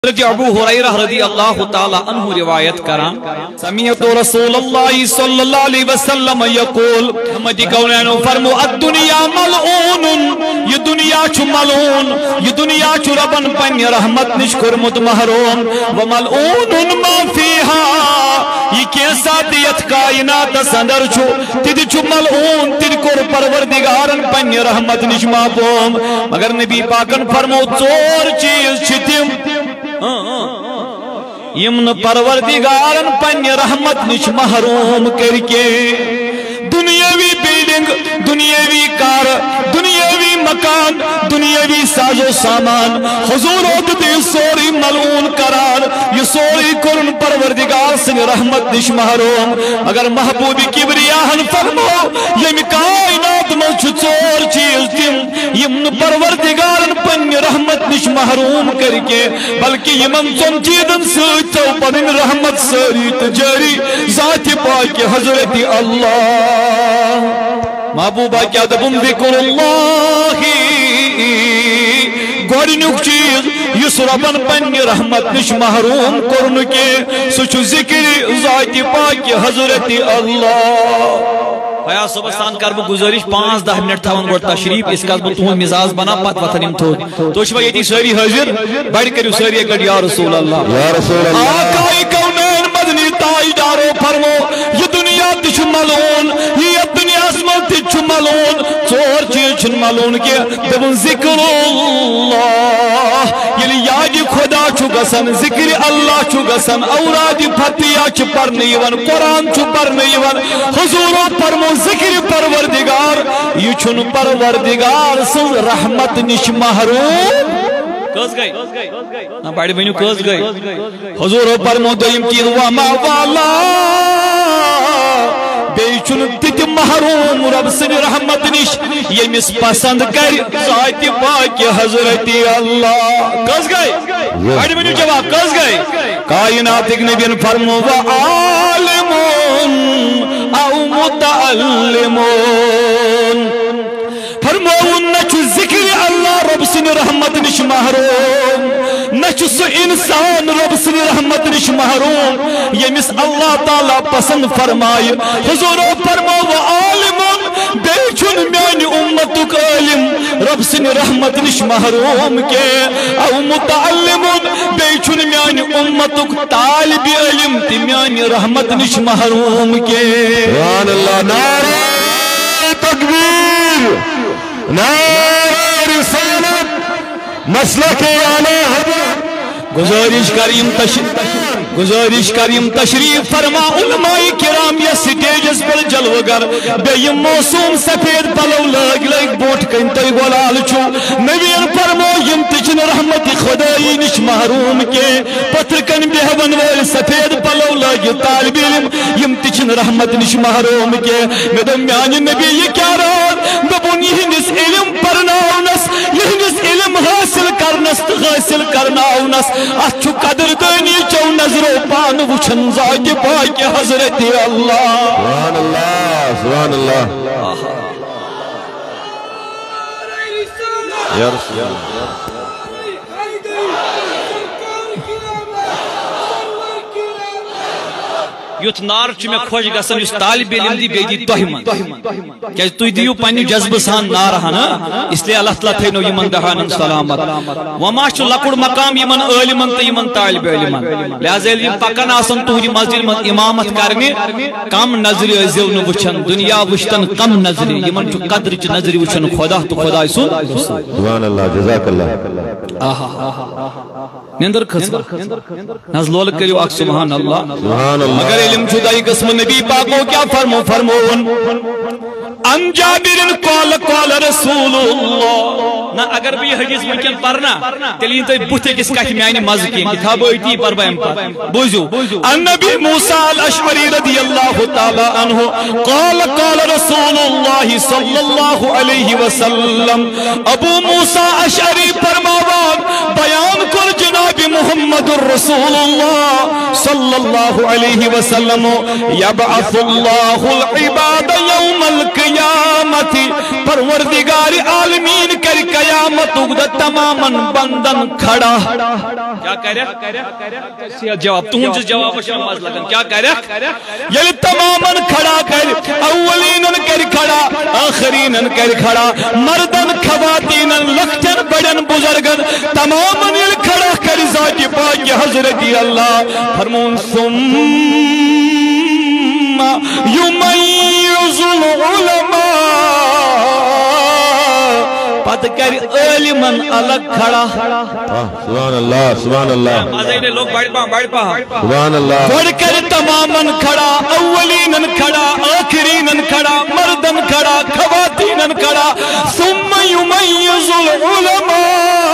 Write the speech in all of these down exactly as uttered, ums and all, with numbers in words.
حضرت ابو ہریرہ رضی اللہ تعالی عنہ روایت کران سمیعت رسول اللہ صلی اللہ علیہ وسلم یقول محمد کونین فرمو الدنیا ملعون یہ دنیا چھ ملعون یہ دنیا چھ ربن پنی رحمت نش کرمت محروم وملعون ما فیہا یہ کیسا دیت کائنات سندر چھو تید چھ ملعون تید کر پروردگارن پنی رحمت نش محروم مگر نبی پاکن فرمو چور چیز چھتیم یمن پروردگارن پنی رحمت نش محروم کر کے دنیاوی بیلنگ دنیاوی کار دنیاوی مکان دنیاوی ساز و سامان حضور عدد سوری ملعون قرار یہ سوری کرن پروردگار سن رحمت نش محروم اگر محبوب کبریاہن فرمو یم کائنات من چور چیز تم یمن پروردگارن پنی رحمت نش محروم کر کے بلکہ یمن چون چیزن سوچو پنن رحمت ساری تجاری ذات پاک حضرت اللہ محبوبہ کیا دبن ذکر اللہ گوڑنک چیز یس ربن پنی رحمت نش محروم کرن کے سچ ذکر ذات پاک حضرت اللہ فیا صبحستان کرب گزارش پانچ دہ منٹ تھاون گوڑ تشریف اس کا تہن مزاج بنا پت وتھن یم تھود تو چھوا یتی ساری حاضر بڑھ کریو ساری اکڑ یا رسول اللہ یا رسول اللہ آقا کونین مدنی تاجدارو فرمو یہ دنیا تچ ملعون یہ دنیا اسمن تچ ملعون چور چیز چھ ملعون کے دبن ذکر اللہ یعنی یاد خدا چھ گسن ذکر اللہ چھ گسن اوراد فتیا چھ پڑھنے یون قرآن چھ پڑھنے یون حضور فرمو ذکر پروردگار یہ چھن پروردگار سن رحمت نش محروم کس گئی نا بڑی بینیو کس گئی حضور فرمو دیم چیز وما والا بیچن تت محروم رب سن رحمت نش یمس پسند کر ذات پاک حضرت اللہ کس گئی بڑی بینیو جواب کس گئی کائنات ایک نبی فرمو وعالمون او متعلمون فرمون نچ ذکر اللہ رب سن رحمت نش محروم نچ سو انسان رب سن رحمت نش محروم یمس اللہ تعالی پسند فرمائے حضور فرمو وعالمون بیچن میانی امتک علم رب سن رحمت نش محروم کے او متعلمون بیچن میانی امتک طالب علم تی میانی رحمت نش محروم کے سبحان اللہ نعرہ تکبیر نعرہ رسالت مسلک اعلی حضرت گزارش کریم تشریف گزارش کریم تشریف فرما علماء کرام یا سٹیجز پر جلوگر بے موسوم سفید پلو لگ لگ بوٹ کنتے گولال چھو نویر فرمو یم تچن رحمت خدای نش محروم کے پتر کن بہون وال سفید پلو لگ طالب علم یم تچن رحمت نش محروم کے میدم میانی نبی یہ کیا رہا دبون یہنس علم پرناونس یہنس علم حاصل کرنس حاصل کرناونس اچھو قدر دانی چو نظر و پان وچھن ذات پاک حضرت اللہ سبحان اللہ سبحان اللہ یا رسول اللہ یوت نار چھ میں خوش گسن اس طالب علم دی بے دی توہمن کیا تو دیو پنی جذب سان نار ہنا اس لیے اللہ تعالی تھینو یمن دہان سلامت وما چھ لکڑ مقام یمن علمن تے یمن طالب علمن لہذا یم پکن آسن تو مسجد من امامت کرنے کم نظر ازیو نہ وچھن دنیا وچھتن کم نظر یمن چھ قدر چھ نظر وچھن خدا تو خدا سو سبحان اللہ جزاک اللہ آہا نندر کھس ناز لول کریو اک سبحان اللہ سبحان اللہ مگر علم جدائی قسم نبی پاکو کیا فرمو فرمون ان جابر قال قال رسول اللہ نا اگر بھی حدیث ممکن پڑھنا تیلین تو بوتے کس کا میانی مزکی کتاب ایتی پر بائم پر بوزو ان نبی موسیٰ الاشعری رضی اللہ تعالی عنہ قال قال رسول اللہ صلی اللہ علیہ وسلم ابو موسیٰ اشعری فرماوان بیان کر جناب محمد الرسول اللہ صلی اللہ علیہ وسلم یبعث اللہ العباد یوم القیامت پروردگار عالمین کر قیامت اگد تمامن بندن کھڑا کیا کہہ رہے جواب تم جس جواب شماز لگن کیا کہہ رہے یل تمامن کھڑا کر اولینن کر کھڑا آخرینن کر کھڑا مردن خواتینن لکھتن بڑن بزرگن تمامن یل کھڑا کر ذات پاک حضرت اللہ فرمون ثم یمیز العلماء پت کر علمن الگ کھڑا سبحان اللہ سبحان اللہ مازے لوگ بڑھ پا بڑھ پا سبحان اللہ بڑھ کر تمامن کھڑا اولینن کھڑا آخرینن کھڑا مردن کھڑا خواتینن کھڑا ثم یمیز العلماء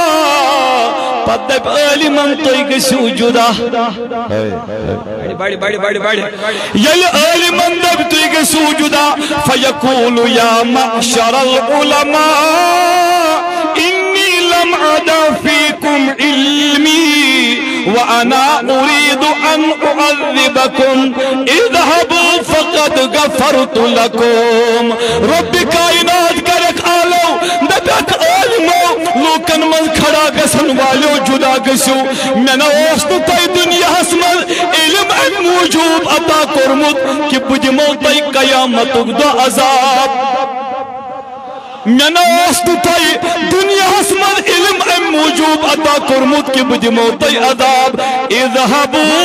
پت دب علمن توی گسو جدا بڑھ بڑھ بڑھ بڑھ یل علمن دب توی گسو جدا فیقول یا معشر العلماء انی لم عدا فیکم علمی وانا اريد ان اعذبكم اذهبوا فقد غفرت لكم رب کائنات کرک آلو دبک علمو لوکن من کھڑا گسن والو جدا گسو میں نہ اوستو تائی دنیا حسمل علم ام موجود عطا کرمت کہ بدمو تائی قیامت دو عذاب میں نہ اوستو تائی دنیا حسمل علم ام موجود عطا کرمت کہ بدمو تائی عذاب اذهبوا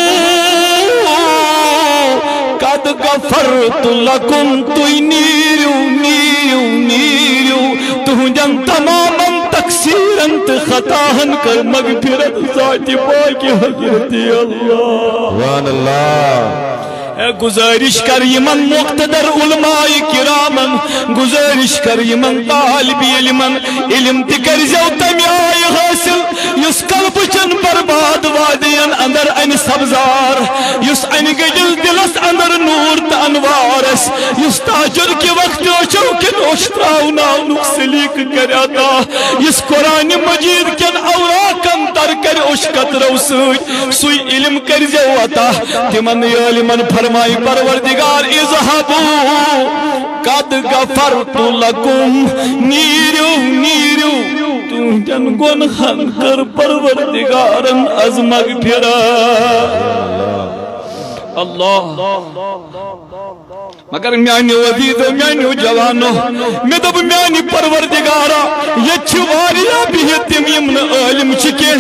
قد غفرت لكم توی نیرو نیرو نیرو تہنجن تماما تقصیرنت خطاہن کر مغفرت ذات پاک حضرت اللہ سبحان اللہ گزارش کر یمن مقتدر علماء کرامن گزارش کر یمن طالب علمن علم تکر زیو تمی آئی حاصل یس قلب چن برباد وادین اندر ان سبزار یس ان گجل دلس اندر نور تا انوارس یس تاجر کی وقت چوکن اشتراؤ ناونک سلیک کراتا یس قرآن مجید کن اوراکن تر کر اشکت رو سوئی سوئی علم کر زیو آتا تمن علمن فرمائی پروردگار اذهبوا قد غفرت لكم نیرو نیرو تو جن گناہن کر پروردگارن از مغفرت اللہ مگر میانی وزید میانی جوانو میں دب میانی پروردگارا یہ چھواریا بھی تم یمن علم چکے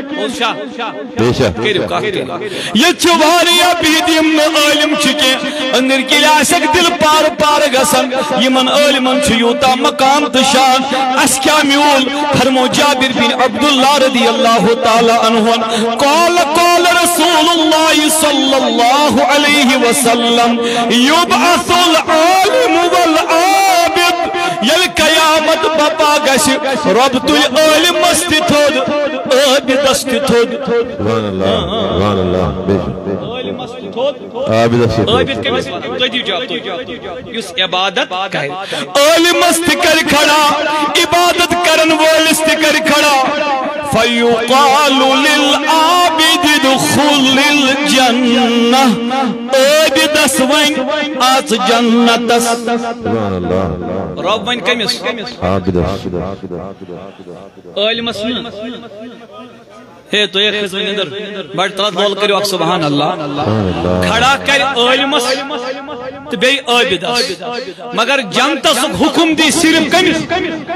یہ چھواریا بھی یمن علم چکے اندر کی لاسک دل پار پار گسن یمن علمن چھیوتا مقام تشان اس کیا میول فرمو جابر بن عبداللہ رضی اللہ تعالی عنہ قال قال رسول اللہ صلی اللہ علیہ وسلم یبعث العالم والعابد یل قیامت بپا گش رب توی علم است تھود عابد است تھود سبحان اللہ سبحان اللہ علم است تھود عابد است تھود عابد کے مسئلہ تو دیو جواب یس عبادت کہے علم است کر کھڑا عبادت کرن وول است کر کھڑا فیقال للعابد دخل الجنہ عابد اس وین آج جنت سبحان اللہ رب وین کمیس عابد علم اسنا ہے تو ایک خزوین اندر بڑھ طرح بول کریو اک سبحان اللہ کھڑا کر علم اس تو بے عابد اس مگر جنت اس حکم دی صرف کمیس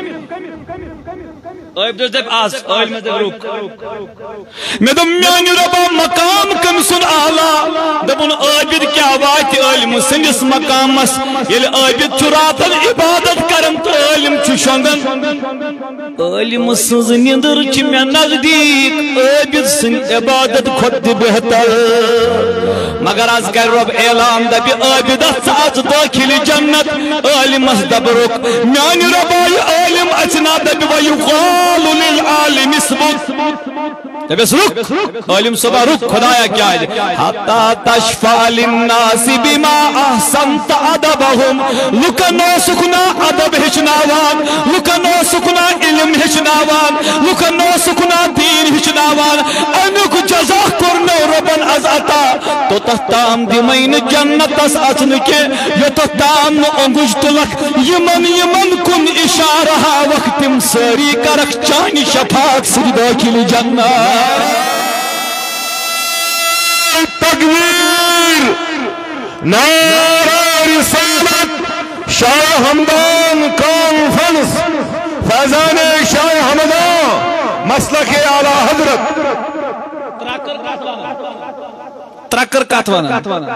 عابد اس دب آز علم اس دب روک میں دم میانی ربا مقام کم سن آلا دبن عابد کیا وات علم سنس مقام اس یل عابد چراتن عبادت کرم تو علم چشنگن علم سنز نیندر چی میں نغدیک عابد سن عبادت خود بہتر مگر از کر رب اعلان دبی عابد اس آج داخل جنت علم اس دب روک میانی ربا علم اچنا دبی ویقال للعالم اسبت تبس رک علم صبح رک خدایا کیا ہے حتی تشفع للناس بما احسنت ادبهم لکنو سکنا ادب ہچناوان لکنو سکنا علم ہچناوان لکنو سکنا دین ہچناوان انکو جزا کرنو ربن از عطا تو تام دمین جنت اس اچن کے یوت تام انگوش تلک یمن یمن کن اشارہ وقت تم ساری کرک چانی شفاعت سری داخل جنت تکبیر نعرہ رسالت شاہ ہمدان کانفرنس فیضان شاہ ہمدان مسلک اعلی حضرت ترکر کاتوانا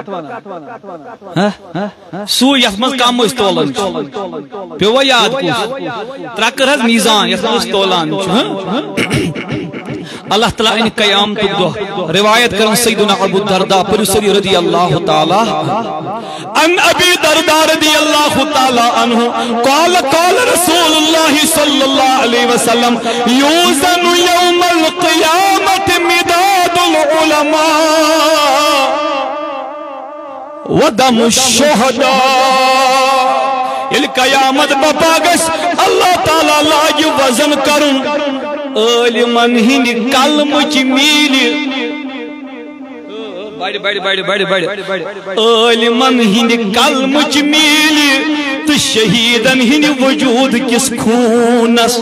سو یس مز کم اس تولن پیوا یاد کس ترکر حض میزان یس مز تولان اللہ تعالیٰ ان قیامت دو روایت کرن سیدنا ابو الدرداء پرسری رضی اللہ تعالیٰ ان ابی درداء رضی اللہ تعالیٰ عنہ قال قال رسول اللہ صلی اللہ علیہ وسلم یوزن یوم القیامت مداد العلماء ودم الشہداء القیامت بپاگس اللہ تعالیٰ لاج وزن کرن عالمن ہند کلمچ میل بڑ بڑ بڑ بڑ عالمن ہند کلمچ میل تو شہیدن ہند وجود کس خونس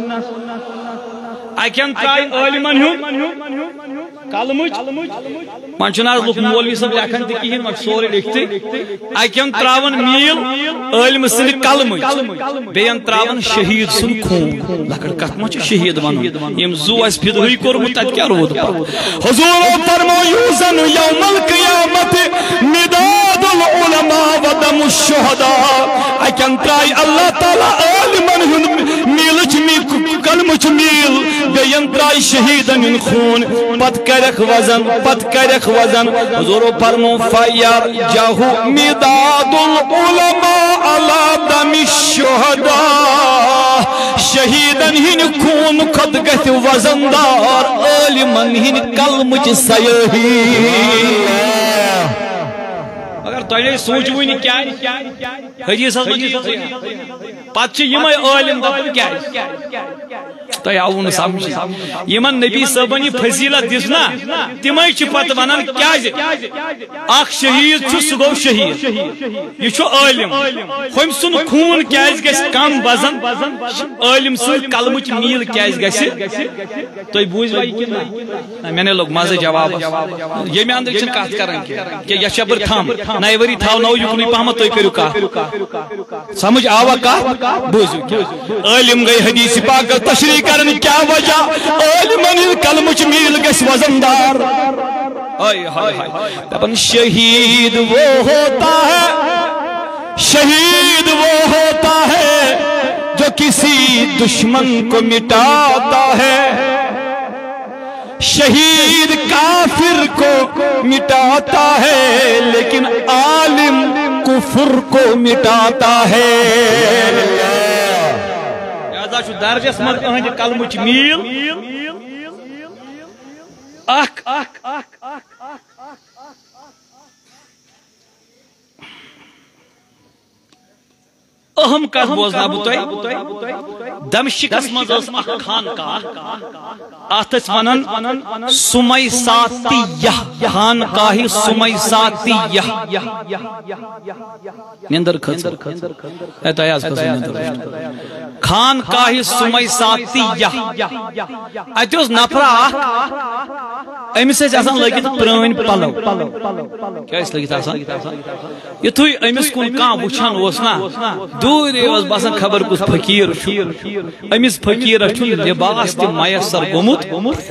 اکن ترائی عالمن ہند کلمچ پانچناز لوگ مولوی صاحب لکھن تہ کہین مگر سورے لکھتے اکن تراون میل عالم سند کلمچ بیان تراون شہید سن خون لکڑ کت ما شہید ون یم زو اس فدوی کورمت تت کیا رود حضور فرمایا یوزن یوم القیامت مداد العلماء ودم الشہداء اکن ترائی اللہ تعالی عالمن ہند میلچ می کلمچ میل بیان ترائی شہیدن ہند خون پت کرک وزن پت کرک وزن حضور فرمو فیر جاہو مداد العلماء علی دم الشہداء شہیدن ہن خون خود گھت وزندار عالمن ہن کلمچ سیاہی اگر تۄہہِ سوٗنٛچوٕے نہٕ کیٛازِ حدیثس منٛز پتہٕ چھِ یِمے عالم دپان کیٛازِ تۄہہِ آووٕ نہٕ سمجھ یِمن نبی صٲبن یہِ فضیلت دِژ نا تِمے چھِ پتہٕ ونان کیٛازِ اکھ شہید چھُ سُہ گوٚو شہید یہِ چھُ عالم ہُمہِ سُنٛد خوٗن کیٛازِ گژھِ کم وزن عالم سٕنٛز کلمٕچ میٖل کیٛازِ گژھِ تُہۍ بوٗزوا یہِ کِنہٕ نہ مےٚ نے لوٚگ مزٕ جوابس ییٚمہِ اندر چھِنہٕ کتھ کران کینٛہہ کہِ یہِ چھا بہٕ تھم نَیہِ ؤری تھاوناوو یُکنُے پہمتھ تُہۍ کٔرِو کتھ سمجھ آوا کتھ بوٗزِو عالم گٔے حدیث پاک تشریح کرن کیا وجہ عالمن ہند کلمچ میل گژھِ وزندار دپن شہید وہ ہوتا ہے شہید وہ ہوتا ہے جو کسی دشمن کو مٹاتا ہے شہید کافر کو مٹاتا ہے لیکن عالم کفر کو مٹاتا ہے درجس مز اہند کلمچ میل اخ اہم کت بوزنا بہ تہ دمشقس مز اخ خانقاہ ات ونان سمیساتیہ خانقاہ سمیساتیہ نندر کھژ اے تہ آز کھژ نندر خانقاہ سمیساتیہ ات اوس نفر اخ امس ٲسۍ آسان لٲگِتھ پرٛٲنۍ پلو کیٛاہ ٲسۍ لٲگِتھ آسان یُتھُے أمِس کُن کانٛہہ وٕچھان اوس نا دوٗرے اوس باسان خبر کُس فقیٖر چھُ أمِس فقیٖرس چھُ لباس تہِ میسر گوٚمُت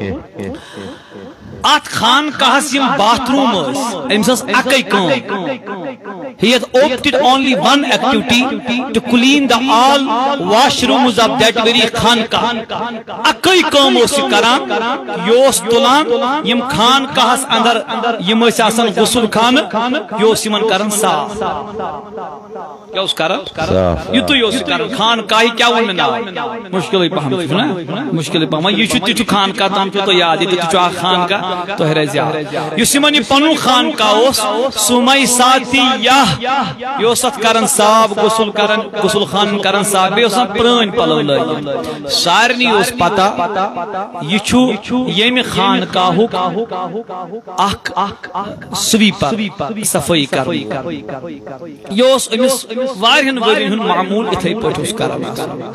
ات خانقاہس یم باتھ روم ٲسۍ أمِس ٲس اکے کٲم He has opted only one activity to clean the all washrooms of that very khanqah. Akai kaam os karan, yos tulan, yim khanqahas andar yim ٲسۍ آسان غسل خانہ یوس یمن کران صاف کیا اوس کران یتُے اوس کران خانقاہ کیا ون مےٚ ناو مشکلٕے پہم چھُ نا مشکلٕے پہم یہِ چھُ تہِ چھُ خانقاہ تام چھُ تۄہہِ یاد ییٚتہِ تہِ چھُ اکھ خانقاہ تۄہہِ روزِ یاد یُس یمن یہِ پنُن خانقاہ اوس سُمے ساتیہ یہ ات کران صاف غسل کران غسل خان کران صاف بیس پران پلو لگ سارنی اس پتہ یہ یم خانقاہک اخ سویپر صفائی کر یہ امس واریہن ورین ہند معمول اتھے پہ کران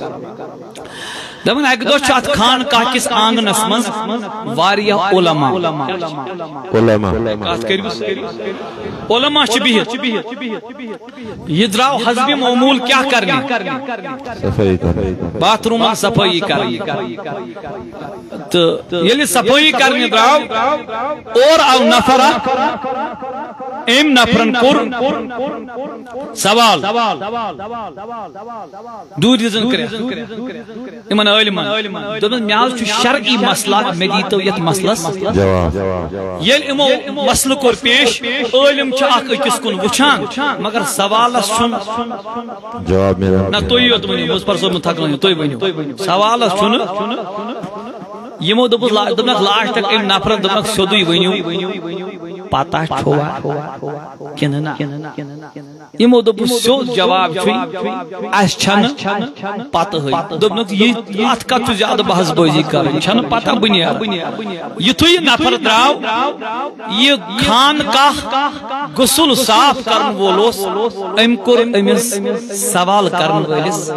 دپان اکہ دہ ات خانقاہ کس آنگنس مز واریاہ علماء علماء چھ بہت یہ دراو حسب معمول کیا کرنے باتھ روم صفائی کرنے تو یلی صفائی کرنے دراو اور آو نفر ام نفرن کور سوال دور دزن کرے امن علمان دپن میاز چھ شرعی مسئلہ میں دیتو یت مسئلس یل امو مسئلہ کور پیش علم چھ اخ اکس کن وچھان مگر سوالس چھن جواب میرا نہ توئی یوت ونیو اس پر سو تھکلن توئی ونیو سوالس چھن یمو دپس دپنک لاسٹ تک ام نفرن دپنک سیودی ونیو پتہ چھوا کنہ یمو دپس سیود جواب چھ اس چھن پتہ ہے دپنک یہ ات کت زیادہ بحث بازی کرن چھن پتہ بنیاد یتھے یہ نفر دراو یہ خانقاہ غسل صاف کرن وولوس ام کور امس سوال کرن وولس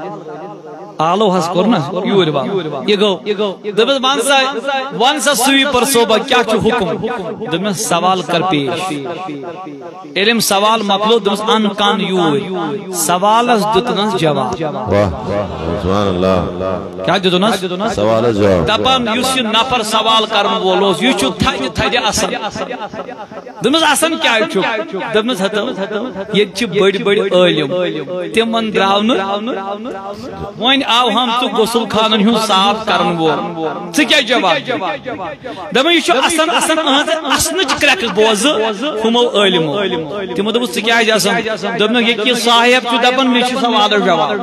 آلو حس کرنا یور با یہ گو دبس ون سا ون سا سویپر صوبہ کیا چھ حکم دبس سوال کر پیش علم سوال مکلو دبس ان کان یور سوالس دتنس جواب واہ سبحان اللہ کیا دتنس سوال جواب دپان یس نفر سوال کرن وولوس یہ چھ تھج تھج اصل دبس اصل کیا چھ دبس ہتم یہ چھ بڑ بڑ علم تمن دراون وین آو ہم تو غسل خانن ہوں صاف کرن وول ژٕ کیا جواب دپان یہ اصل اصل اصنچ کرک بوز ہمو علمو تمو دپس ژٕ کیا آسان دپن یہ صاحب چھ دپان مے چھ سوال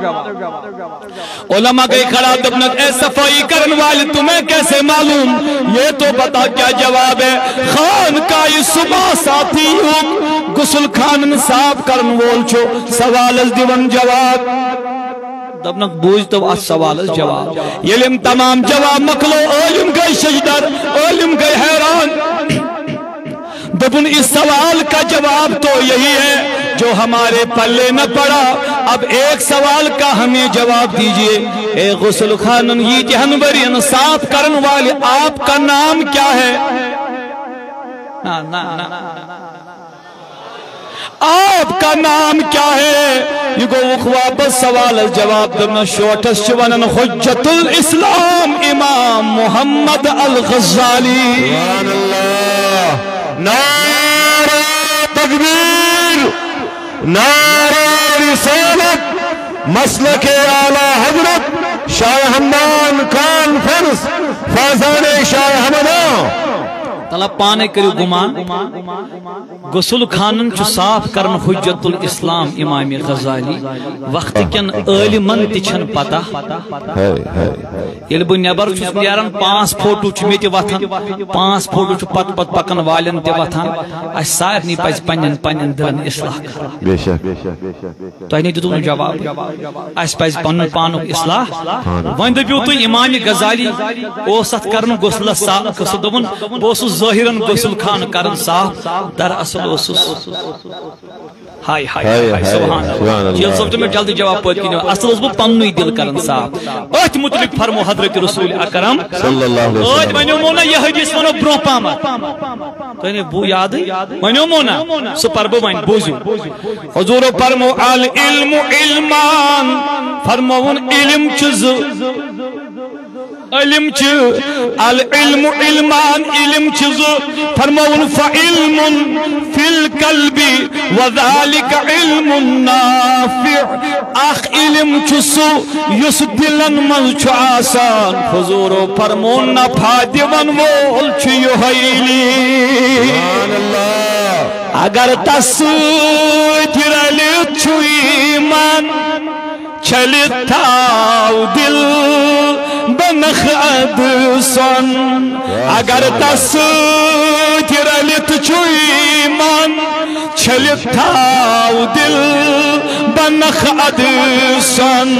جواب علماء گئی کھڑا دپن اے صفائی کرن والے تمہیں کیسے معلوم یہ تو بتا کیا جواب ہے خان کا یہ صبح ساتھی ہوں غسل خانن صاف کرن وول چھو سوالس دیون جواب دپنک بوجھ تو اس سوال جواب علم تمام جواب مکلو علم گئی شجدر علم گئی حیران دپن اس سوال کا جواب تو یہی ہے جو ہمارے پلے نہ پڑا اب ایک سوال کا ہمیں جواب دیجئے اے غسل خانن یہ جہنورین صاف کرن والے آپ کا نام کیا ہے نا نا نا آپ کا نام کیا ہے یہ گو واپس سوال جواب دبنا شوٹس چونن حجت الاسلام امام محمد الغزالی سبحان اللہ نعرہ تکبیر نعرہ رسالت مسلک اعلی حضرت شاہ حمدان کانفرنس فیضان شاہ حمدان طلب پانے کرو گمان غسل خانن چھ صاف کرن حجت الاسلام امام غزالی وقت کن علمن تچھن پتہ یل بہ نبر چھس نیران پانچ فوٹو چھ میت وتھان پانچ فوٹو چھ پت پت پکن والن تہ وتھان اس سارنی پز پنن پنن دلن اصلاح کرن بے شک تہ نی دتو جواب اس پز پنن پانک اصلاح وین دپیو تو امام غزالی اوسط کرن غسل صاف کس دون بوس ظاہرن غسل خان کرن صاف در اصل اوسس ہائے ہائے سبحان اللہ جل صاحب میں جلدی جواب پوت کینو اصل اس بو پنوی دل کرن صاف ات متعلق فرمو حضرت رسول اکرم صلی اللہ علیہ وسلم آج ونیو مونا یہ حدیث ونو برو پاما تنے بو یاد ونیو مونا سو پربو ون بوزو حضور فرمو العلم علمان فرمون علم چز علم چ العلم علمان علم چز فرمون فعلم فی القلب وذالک علم نافع اخ علم چسو یس دلن من چھ آسان حضور فرمون نفع دیون وول چھ یہیلی سبحان اللہ اگر تس رلت چھ ایمان چلت تھاو دل بنخ ادسن اگر تس رلت چھ ایمان چھلت تھاو دل بنخ ادسن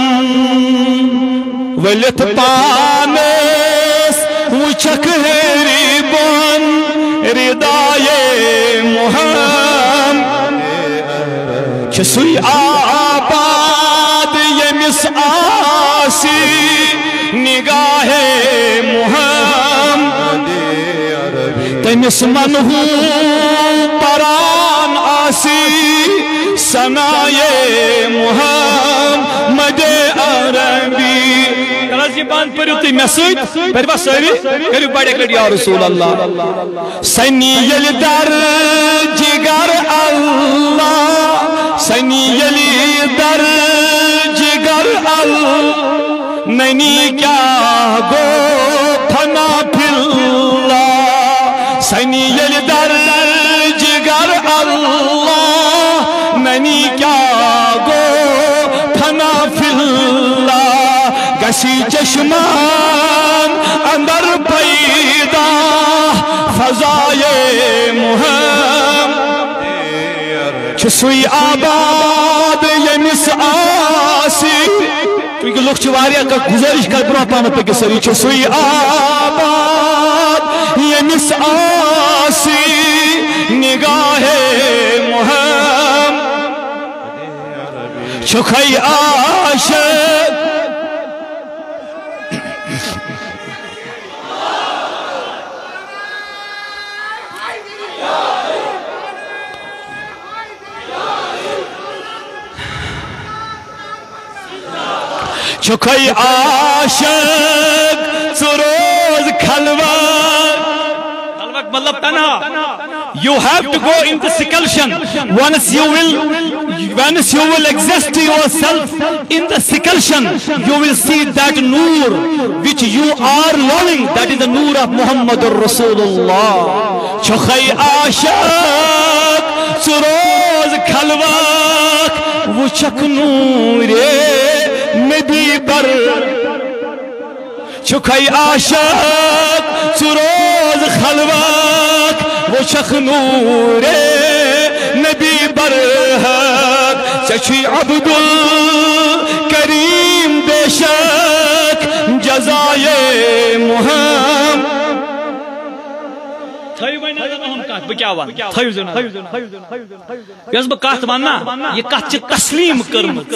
ولت پانس وچک ہیری بن ردائے محمد چھسوی آباد یمس آسی نگاہ محمد تمس منہو پران آسی سنائے محمد عربی کلاس یہ بان پڑھو تی مسجد پھر بس ساری کرو بڑے کر یا رسول اللہ سنی یل در جگر اللہ سنی یل در جگر اللہ ننی کیا گو پھنا پھلا سنی یل در جگر اللہ ننی کیا گو پھنا پھلا گسی چشمان اندر پیدا فضائے محمد چھسوی آباد یمس آسی کیونکہ لوگ چواریا کا گزارش کر برا پانا پہ کسری چھسوی آباد یمس آسی نگاہ محمد چھخی عاشق چھکھئی عاشق سروز کھلوک کھلوک مطلب تنہا you have to go into seclusion once you will once you will exist yourself in the seclusion you will see that noor which you are loving that is the noor of Muhammadur Rasulullah چھکھئی عاشق serves کھلوک وچھک نور نبی پر چھکھئی عاشق serves خلوت وہ شخ نور نبی پر سچی عبد الکریم بے شک جزائے محمد تھیو وینا ہم کہت بہ کیا ون تھیو زنا یس بہ کہت وننا یہ کہت چھ تسلیم کرمت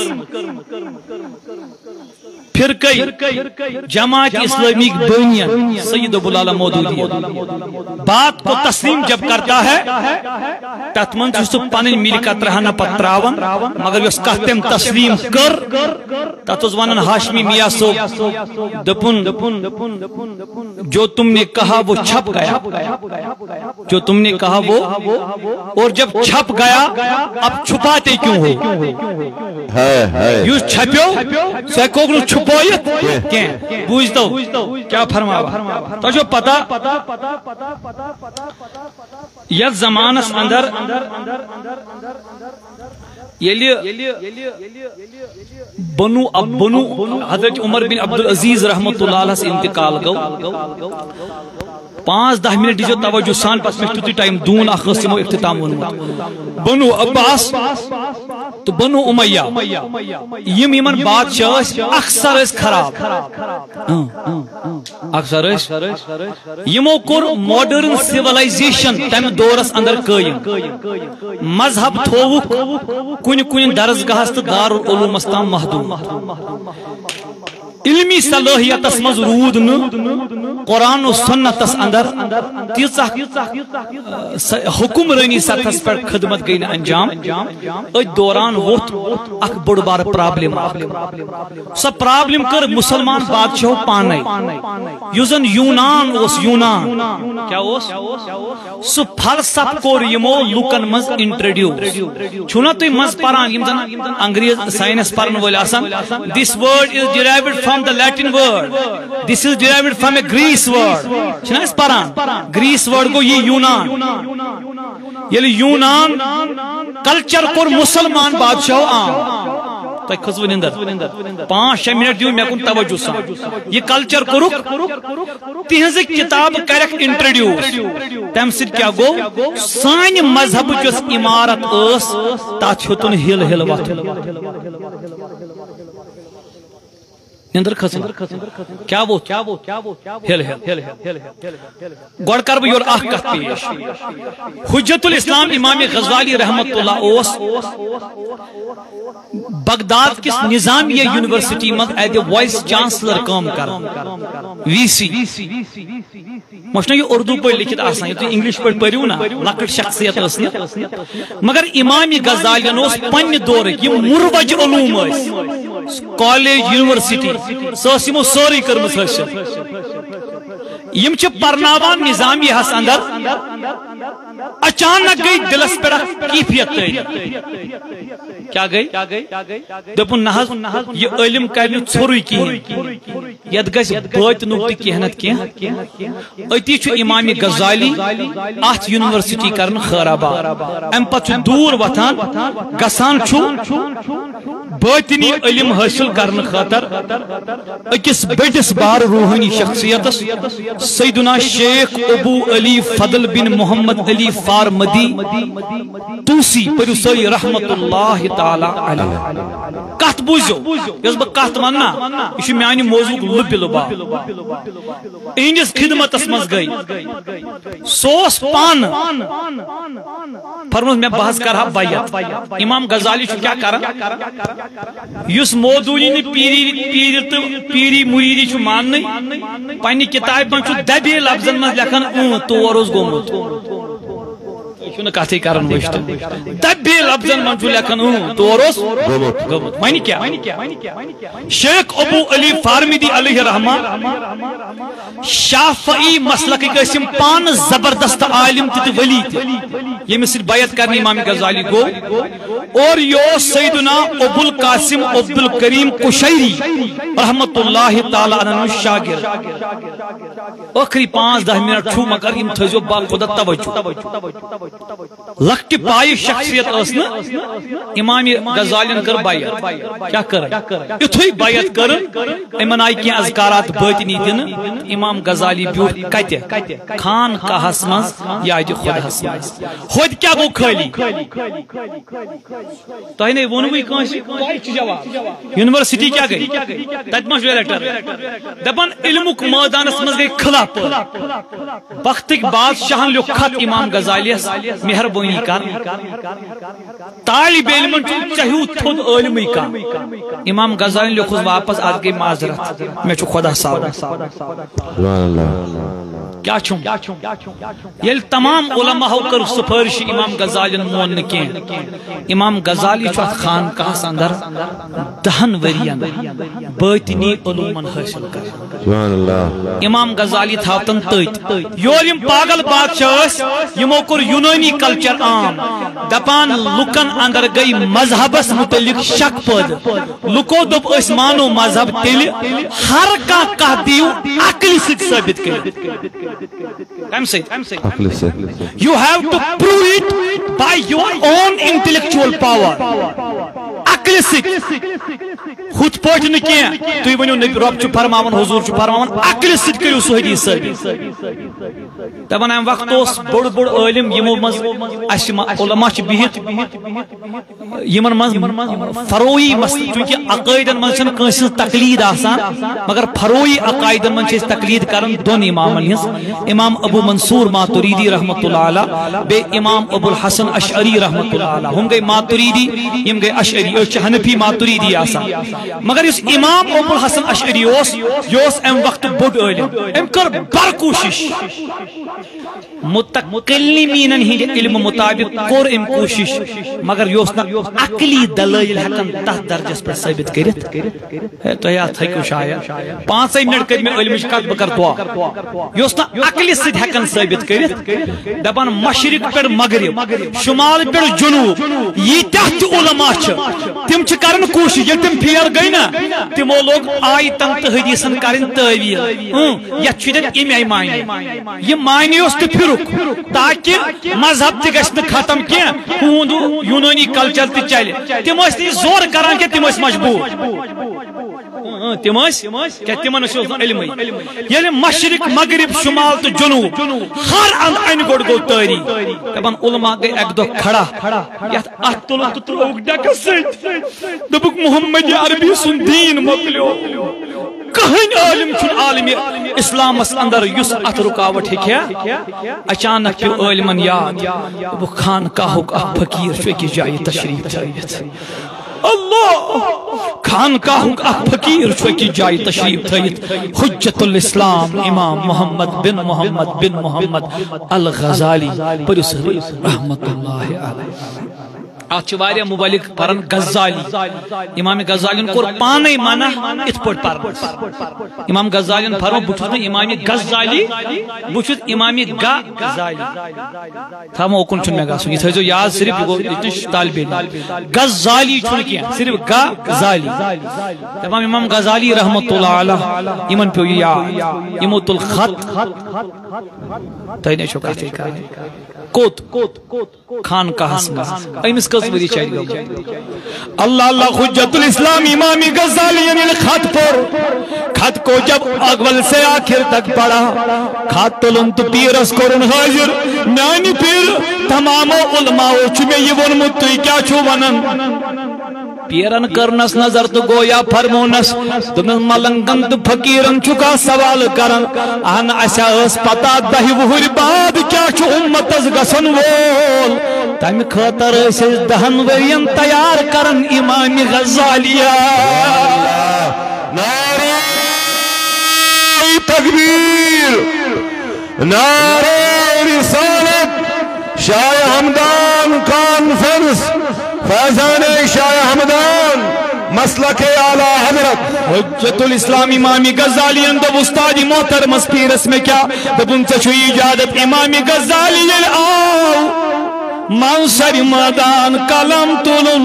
پھر کئی جماعت اسلامی بنیان سید ابو العلا مودودی بات کو تسلیم جب کرتا ہے تتمن چھس پنن ملکت رہنا پتراون مگر اس کہتم تسلیم کر تتوز ونن ہاشمی میاں سو دپن جو تم نے کہا وہ چھپ گیا جو تم نے کہا وہ اور جب چھپ گیا اب چھپاتے کیوں ہو یہ چھپیو سیکوگنو چھپویت کہیں بوجھتو کیا فرماوا تو جو پتا یہ زمانس اندر بنو اب بنو حضرت عمر بن عبدالعزیز رحمت اللہ علیہ سے انتقال گو پانچ دہ منٹ دیجو توجہ سان پس میں تیتی ٹائم دون اخصمو اختتام ونمت بنو عباس تو بنو امیہ یم یمن بادشاہ اکثر اس خراب اکثر اس یمو کور ماڈرن سیولائزیشن تم دورس اندر قائم مذہب تھوک کن کن درسگاہس تو دارالعلوم استام محدود علمی صلاحیت مز رود قرآن و سنت اندر تیزا حکمرانی سطحس پر خدمت گئی انجام اج دوران ووت اک بڑ بار پرابلم سا پرابلم کر مسلمان بادشاہ پانے یوزن یونان اس یونان کیا اس سو فلسفہ کور یمو لوکن مز انٹروڈیوس چھونا تو مز پران یم زن انگریز سائنس پرن ول آسان this word is derived from the Latin word this is derived from a Greece word چھنا اس پران گریس ورڈ کو یہ یونان یعنی یونان کلچر کور مسلمان بادشاہ آم تو کھسو نندر پانچ شے منٹ دیو میں کن توجہ سان یہ کلچر کرک تہذ کتاب کرک انٹروڈیوس تم سید کیا گو سان مذہب جس عمارت اس تات ہتن ہل ہل وات نندر کھسن کیا وہ ہل ہل گوڑ کر بہ یور اخ کت پیش حجت الاسلام امام غزالی رحمت اللہ اوس بغداد کس نظامیہ یونیورسٹی من ایز اے وائس چانسلر کام کر وی سی مشنا یہ اردو پہ لکھت آسان یہ تو انگلش پہ پڑھو نا لکٹ شخصیت اسنی مگر امام غزالی اوس پنہ دور یہ مروج علوم اس کالج یونیورسٹی سوس یمو سوری کرمس حاصل یم چھ پرناوان نظامیہ ہس اندر اچانک گئی دلس پہ کیفیت کیا گئی دپن نہ یہ علم کرنے ژھوری کہین یت گژھِ بٲتنُک تہِ کینٛہہ نتہٕ کینٛہہ أتی چھُ امام غزالی اتھ یونیورسٹی کرن خیرآباد ام پتہٕ چھُ دوٗر وتھان گژھان چھُ بٲطنی علم حٲصل کرنہٕ خٲطر أکِس بٔڑِس بار روحانی شخصیتس سیدنا شیخ ابو علی فضل بن محمد علی فارمدی توسی پٔرِو سٲری رحمت اللہ تعالی علیہ کتھ بوٗزِو یۄس بہٕ کتھ وننا یہِ چھُ میانہِ موضوعُک لُبہِ لُباب اِہنٛدِس خدمتس منٛز گٔے سُہ اوس پانہٕ فرموس مےٚ بہٕ حظ کرٕ ہا بیعت امام غزالی چھُ کیٛاہ کران یُس مودوٗدی نہٕ پیٖری پیٖرِ تہٕ پیٖری مُریٖدی چھُ ماننٕے پننہِ کتابہِ منٛز چھُ دبے لفظن منٛز لیکھان اۭں تور اوس گوٚمُت کتھے کرن وشت دبے لفظن من چھُ لیکھان اۭں تور اوس گوٚمُت وۄنۍ کیٛاہ شیخ ابو علی فارمدی علیہ رحمان شافعی مسلکٕکۍ ٲسۍ یِم پانہٕ زبردست عالم تہِ تہٕ ولی تہِ ییٚمِس سۭتۍ بیعت کرنہِ امام غزالی گوٚو اور یہِ اوس سیدنا ابو القاسم عبد الکریم قشیری رحمت اللہ تعالی عنہ شاگرد ٲخری پانٛژھ دہ منٹ چھُ مگر یِم تھٲیزیو با خدا توجہ لکٹ پائے شخصیت اسنا امام غزالین کر بیعت کیا کر اتھوئی بیعت کر امن آئی کی اذکارات باطنی دن امام غزالی بیوٹ کتے خان کا حسمز یا آئی خود حسمز خود کیا گو کھالی تو ہی نہیں ونوی کانسی یونیورسٹی کیا گئی تجمش ویلیٹر دبن علمک مادان اسمز گئی خلا پر وقت بعد شاہن لکھت امام غزالی مہربانی کر طالب علم چاہیو تھود علمی کا امام غزالی لکھوز واپس آج گئی معذرت میں چھو خدا صاحب کیا چھوں یہ تمام علماء ہو کر سفارش امام غزالی مون نکین امام غزالی چھو خان کا اندر دہن ورین باطنی علومن حاصل کر امام غزالی تھاوتن تیت یور یم پاگل بادشاہ یمو کور یونانی کلچر عام دپان لکن اندر گئی مذہبس متعلق شک پد لکو دپ اس مانو مذہب تیل ہر کا کہ دیو عقل سے ثابت کر I'm saying you have to prove it by your own intellectual power عقل سے خود پوچھ نہ کیا تو ونیو نبی رب چھ فرماون حضور چھ فرماون عقل سے کریو سو حدیث ثابت دپان ام وقت اس بڑ بڑ عالم یمو مز اس علماء چھ بہت یمن مز فروئی مس چونکہ عقائدن مز چھ کانس تقلید آسان مگر فروئی عقائدن مز چھ تقلید کرن دون امامن ہنس امام ابو منصور ماتریدی رحمت اللہ علیہ بے امام ابو الحسن اشعری رحمت اللہ علیہ ہم گئی ماتریدی یم گئی اشعری چھ حنفی ماتریدی آسان مگر اس امام ابو الحسن اشعری اوس یوس ام وقت بڑ عالم ام کر بر کوشش متکلمین ہند علم مطابق کور ام کوشش مگر یوس نا عقلی دلائل ہکن تہ درجس پر ثابت کرت تو یا تھکو شاید پانچ منٹ کر میں علم کت بکر تو یوس نا عقلی سید ہکن ثابت کرت دپان مشرق پر مغرب شمال پر جنوب یہ تحت علماء چھ تم چھ کرن کوشش یہ تم پھیر گئی نا تمو لوگ آیتن تہ حدیثن کرن تعویل یہ چھ دت امی معنی یہ معنی اس تہ پھر تاکہ مذہب تہ گژھِ نہٕ ختم کی ہُنٛد یونٲنی کلچر تہ چلہِ تم ٲسۍ نہٕ زور کران کہ تم ٲسۍ مجبور تم ٲسۍ تمن اوس علمٕے ییٚلہِ مشرق مغرب شمال تو جنوب ہر اند انہِ گوٚٹ گوٚو تٲری دپان علما گٔے اکہِ دۄہ کھڑا یتھ اتھ تُلُن تہٕ ترٛووُکھ ڈیکس سۭتۍ دوٚپُکھ محمد عربی سُنٛد دیٖن مۄکلیو کٕہٕنۍ عالم چھُنہٕ عالمِ اسلامس اندر یُس اتھ رکاوٹ ہیٚکہِ اچانک پیوٚو عالمن یاد دوٚپُکھ خانقاہُک اکھ فقیٖر چھُ أکِس جایہِ تشریف تھٲوِتھ اللہ خانقاہُک اکھ فقیٖر چھُ أکِس جایہِ تشریف تھٲوِتھ حجت الاسلام امام محمد بن محمد بن محمد الغزالی پٔرِو سٲری رحمت اللہ علیہ اتھ واریاہ مبلغ پران غزالی امام غزالی کور پانے منع ات پٲٹھۍ پرنس امام غزالی فرمو بہٕ چھُس نہٕ امام غزالی بہٕ چھُس امام غزالی تھاوو اوکُن چھُنہٕ مےٚ گژھُن یہ تھٲیزیو یاد صرف یہ گوٚو طالب علم غزالی چھُنہٕ کینٛہہ صرف غزالی تمام امام غزالی رحمت اللہ علیہ یمن پیوٚو یہِ یاد یمو تُل خط تۄہہِ نے چھو کتھٕے کرٕنۍ کوٚت خانقاہس منٛز أمِس کٔژ ؤری چلہِ گٔمٕتۍ اللہ اللہ حجت الاسلام امام غزالی نے خط پور خط کو جب اول سے آخر تک پڑھا خط تلن تو پیرس کورن حاضر میانی پیر تمام علماء چھُ مےٚ یہِ ووٚنمُت تُہۍ کیٛاہ چھُو ونان پیرن کرنس نظر تو گویا فرمونس دوٚپنس ملنگن تو فقیرن چھُ کانٛہہ سوال کران اہن اسا ٲس پتہ دہہِ وُہٕرۍ بعد کیٛاہ چھُ اُمتس گژھن وول تمہِ خٲطرٕ ٲسۍ أسۍ دہن ؤرین تیار کران امام غزالیہ نعرہ تکبیر نعرہ رسالت شاہ ہمدان کانفرنس فیضان شاہ ہمدان مسلک اعلی حضرت حجت الاسلام امام غزالی دوٚپ استاد محترمس پیرس میں کیا دوٚپُن ژےٚ چھُے اجازت امام غزالی ییٚلہِ آو منصر مٲدان قلم تُلُن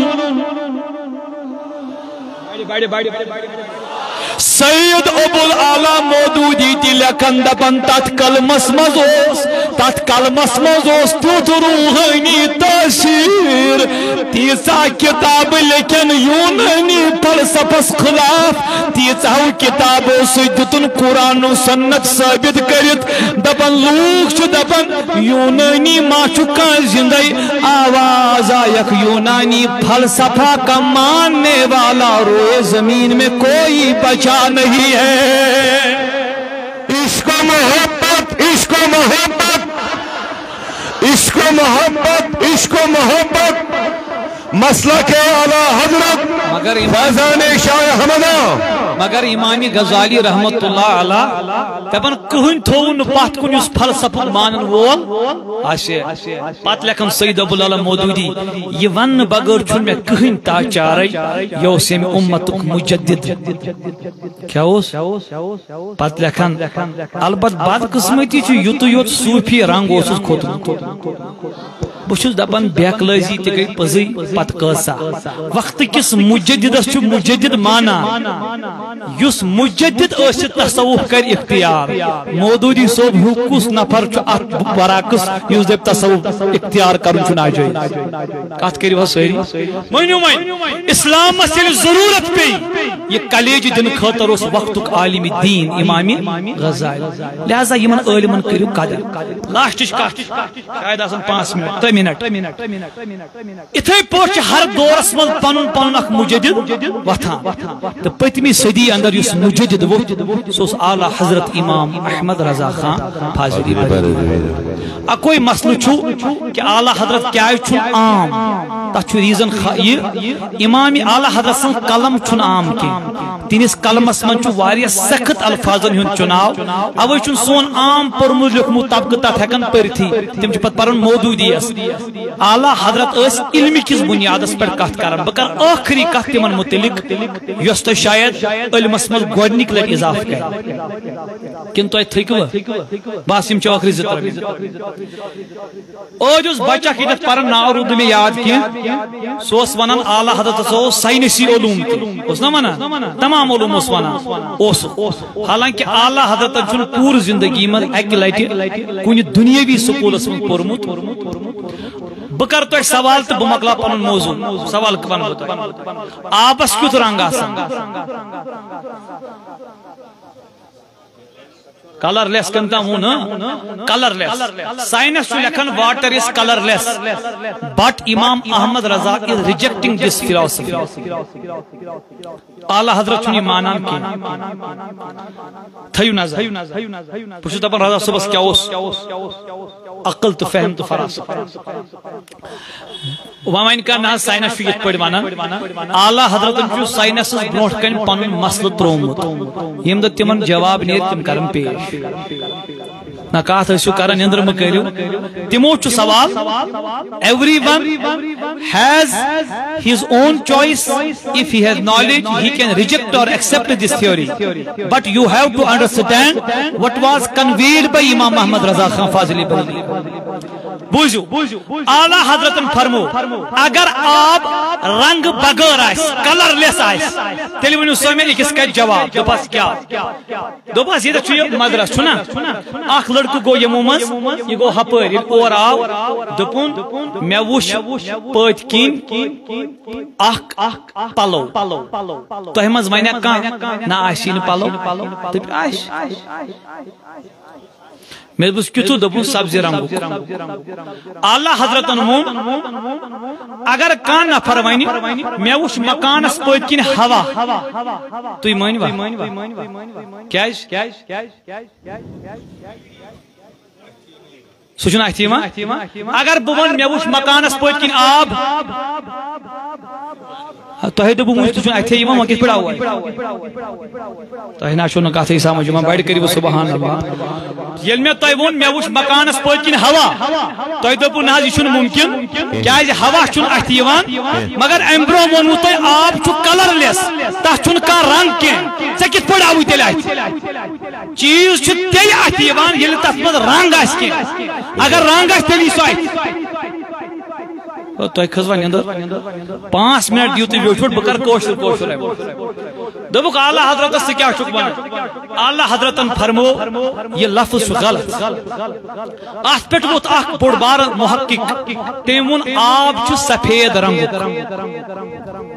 سید ابو العلا مودودی تہِ لیکھن دپان تتھ کلمس منٛز اوس تتھ کلمس منٛز اوس تیُتھ روحٲنی تٲثیٖر تیٖژاہ کِتابہٕ لیکھن یوٗنٲنی فلسفس خلاف تیٖژاہو کِتابو سۭتۍ دِتُن قرآن و سنت ثٲبت کٔرِتھ دپان لوٗکھ چھِ دپان یوٗنٲنی ما چھُ کانٛہہ زندے آواز آیکھ یوٗنانی فلسفہ کا ماننے والا روئے زمین میں کوئی بچا نہیں ہے عشق و محبت عشق و محبت عشق و محبت عشق و محبت مسلک اعلی حضرت مگر فیضان شاہ ہمدان مگر امام غزالی رحمت اللہ علیہ دپان کٕہٕنۍ تھوٚوُن نہٕ پتھ کُن یُس فلسفہٕ مانن وول آسہِ پتہٕ لیکھان سید ابو العلا مودودی یہِ وننہٕ بغٲر چھُنہٕ مےٚ کٕہٕنۍ تاچارے یہِ اوس ییٚمہِ اُمتُک مُجدد کیٛاہ اوس پتہٕ لیکھان البتہ بدقسمتی چھِ یُتُے یوت صوٗفی رنگ اوسُس کھوٚتمُت بہٕ چھُس دپان بیقلٲزی تہِ گٔے پٔزٕے پتہٕ کۭژاہ وقتہٕ کِس مُجددس چھُ مُجدد مانان یُس مُجدد ٲسِتھ تصوُف کر اختیار مودودی صٲب ہیوٗ کُس نفر چھُ اتھ برعکس یُس دپہِ تصوُف اختیار کرُن چھُ ناجٲیز کتھ کٔرِو حظ سٲری مٲنِو وۄنۍ اسلامس ییٚلہِ ضروٗرت پیٚیہِ یہِ کلیجہِ دِنہٕ خٲطرٕ اوس وقتُک عالمِ دیٖن امام غزالی لہذا یِمن عٲلمن کٔرِو قدر لاسٹٕچ کتھ شاید آسان پانٛژھ منٹ ترٛےٚ منٹ اِتھے پٲٹھۍ چھِ ہر دورس منٛز پنُن پنُن اکھ مُجدد وتھان تہٕ پٔتمہِ صدی اندر یُس مُجدد ووٚتھ سُہ اوس اعلیٰ حضرت امام احمد رضا خان فاضلی اکوے مسلہٕ چھُ کہ اعلیٰ حضرت کیازِ چھُنہٕ عام تتھ چھُ ریٖزن یہِ امام اعلیٰ حضرت سٕنٛز قلم چھُنہٕ عام کینٛہہ تِہنٛدِس قلمس منٛز چھُ واریاہ سخت الفاظن ہُنٛد چُناو اوے چھُنہٕ سون عام پوٚرمُت لیوٚکھمُت طبقہٕ تتھ ہٮ۪کان پٔرتھٕے تِم چھِ پتہٕ پران مودودیس اعلیٰ حضرت ٲسۍ علمہِ کِس بُنیادس پٮ۪ٹھ کتھ کران بہٕ کرٕ ٲخری کتھ تِمن متعلق یۄس تۄہہِ شاید علمس منٛز گۄڈنِکۍ لٹہِ اضافہٕ کرِ کِنہٕ تۄہہِ تھٔکوٕ بس یِم چھِ ٲخری زٕ ترٛےٚ ٲدۍ اوس بچہٕ اکھ ییٚتٮ۪تھ پران ناو روٗد نہٕ مےٚ یاد کینٛہہ سوس ونان اعلی حضرت سو سائنسی علوم اس نہ ونا تمام علوم اس ونا اس حالانکہ اعلی حضرت چھن پور زندگی من اک لٹہ کُنہِ دنیاوی سکولس من پورمت بہ کر تو سوال تو بہ مکلا پن موضوع سوال ون آبس کیُتھ رنگ آسان کلر لیس کنتا ہوں نا کلر لیس سائنس چھُ لکھان water is colourless but Imam Ahmad Raza is rejecting this philosophy Ala Hazrat چھُنہٕ یہِ مانان کینٛہہ تھٲیِو نظر بہٕ چھُس دپان رضا صٲبس کیٛاہ اوس عقل تو فہم تو فراست وۄنۍ کر نہ سائنس چھُ یِتھ پٲٹھۍ ونان اعلی حضرتن چھُ سائنسس برونٛٹھ کنہِ پنُن مسلہٕ ترٛوومُت ییٚمہِ دۄہ تِمن جواب نیرِ تِم کرن پیش نہ کتھ ٲسِو کران نندر مہ کٔرِو تِمو چھُ سوال every one has his own choice if he has knowledge he can reject or accept this theory but you have to understand what was conveyed by Imam Muhammad Raza Khan Fazili Bareli بوزو اعلی حضرتن فرمو اگر آب رنگ بغیر آس colour لیس آس تیل ونو سو میں اکس کت جواب دپس کیا دپس یہ چھ مدرس چھنا اخ لڑکہ گو یمو مز یہ گو ہپر اور آو دپون مے وش پت کین اخ پلو تہ مز ونیا کان نہ آسی پلو دپ آس میں بس کتو دپون سبزی رنگ اعلی حضرتن وون اگر کان نفر ونی مے وچ مکانس پت کن ہوا تُہۍ مٲنِوا کیاز سُہ چھُنہٕ اَتھِ یِوان اگر بہٕ وَنہٕ مےٚ وُچھ مکانس پٔتۍ کِنۍ آب تۄہہِ دوٚپوٕ وُچھ تہِ چھُنہٕ اَتھِ یِوان وۄنۍ کِتھ پٲٹھۍ آو تۄہہِ نہ چھو نہٕ کتھٕے سمجھ یِوان بڑِ کٔرِو سبحان اللہ ییٚلہِ مےٚ تۄہہِ ووٚن مےٚ وُچھ مکانس پٔتۍ کِنۍ ہوا تۄہہِ دوٚپوٕ نہ حظ یہِ چھُنہٕ مُمکِن کیازِ ہوا چھُنہٕ اَتھِ یِوان مگر امہِ برونٛہہ ووٚنوٕ تۄہہِ آب چھُ کلر لیس تتھ چھُنہٕ کانٛہہ رنگ کینٛہہ ژےٚ کِتھ پٲٹھۍ آوُے تیٚلہِ اَتھِ چیٖز چھُ تیٚلہِ اَتھِ یِوان ییٚلہِ تتھ منٛز رنگ آسہِ کینٛہہ اگر رنگ آسہِ تیٚلہِ یی سُہ اَتھِ تۄہہِ کھٔژوا نِندٕر پانٛژھ منٹ دِیِو تُہۍ ویوٹھ بہٕ کرٕ کٲشُر کٲشُر دوٚپُکھ اعلی حضرتس ژٕ کیٛاہ چھُکھ ونان اعلی حضرتن فرمو یہِ لفظ چھُ غلط اتھ پٮ۪ٹھ ووٚتھ اکھ بوٚڑ بارٕ محقق تٔمۍ ووٚن آب چھُ سفید رنگُک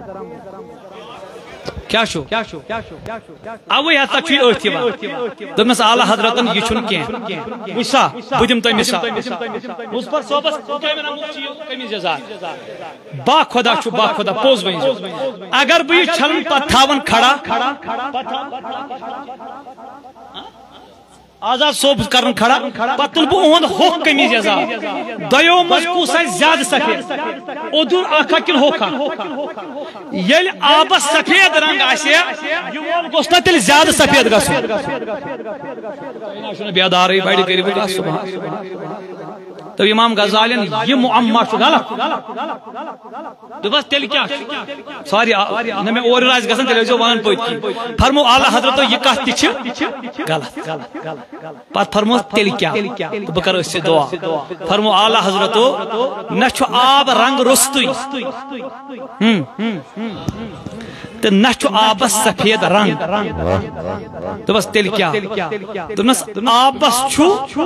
کیا چھو اوے ہسا چھُ أتھۍ یِوان دوٚپنس اعلی حضرتن یہِ چھُنہٕ کینٛہہ وٕچھ سا بہٕ دِمہٕ تۄہہِ مثال مُظفر صٲبس کمہِ رنگُک چھُ یہِ قمیٖض یزار با خۄدا چھُ با خۄدا پوٚز ؤنۍزیو اگر بہٕ یہِ چھلن پتہٕ تھاون کھڑا آزاد صوب کرن کھڑا پتہٕ تُلہٕ بہٕ اُہُنٛد ہوٚکھ قمیٖض یزار دۄیو منٛز کُس آسہِ زیادٕ سفید اوٚدُر اکھا کِنہٕ ہوٚکھا ییٚلہِ آبس سفید رنگ آسہِ یہِ وول گوٚژھ نا تیٚلہِ زیادٕ سفید گژھُن تۄہہِ چھُنہٕ بیدارٕے بڑِ کٔرِو کتھ صبحن تو امام غزالین یہ معما چھُ غلط دوٚپس تیٚلہِ کیٛاہ چھُ ساری نہ مےٚ اورٕ آسہِ گژھان تیٚلہِ ٲسۍزیو ونان پٔتۍ کِنۍ فرمو اعلی حضرتو یہِ کتھ تہِ چھِ غلط پتہٕ فرموس تیٚلہِ کیٛاہ تہٕ بہٕ کرٕ أسۍ سۭتۍ دعا فرمو اعلی حضرتو نہ چھُ آب رنگ روٚستُے تہٕ نہ چھُ آبس سفید رنگ دوٚپس تیٚلہِ کیٛاہ دوٚپنس آبس چھُ